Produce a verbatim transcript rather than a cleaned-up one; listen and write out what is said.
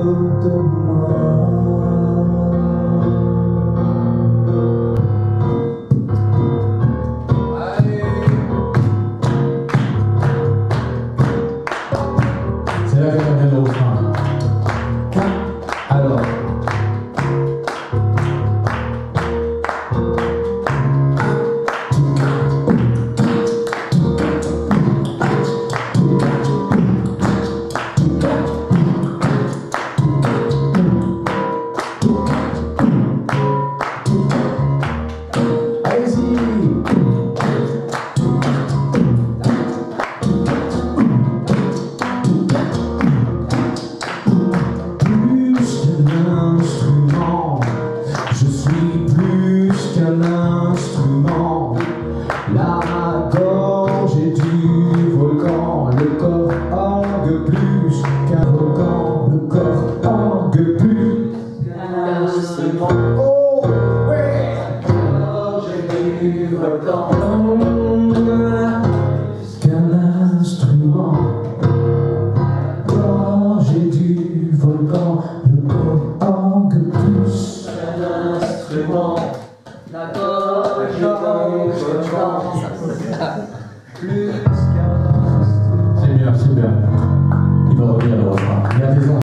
de moi. Allez. C'est là que ça vient le refrain. Alors. La gorge est du volcan, le corps orgue plus qu'un volcan, le corps orgue plus qu'un instrument. Oh, ouais! La gorge est du volcan, plus qu'un instrument. La gorge est du volcan, le corps orgue plus qu'un instrument. La gorge est du volcan. Plus qu'un. C'est bien, c'est bien. Il va revenir le refrain. Il a raison.